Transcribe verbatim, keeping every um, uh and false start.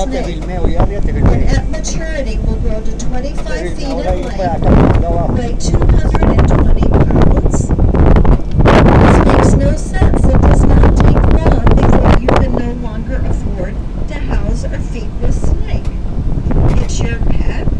ya te snake, filmeo, ya, ya te and filmeo. at maturity will grow to twenty-five feet Ahora in ir para length, acá, para abajo. weigh two hundred twenty pounds. This makes no sense. It does not take long before you can no longer afford to house or feed this snake. It's your pet,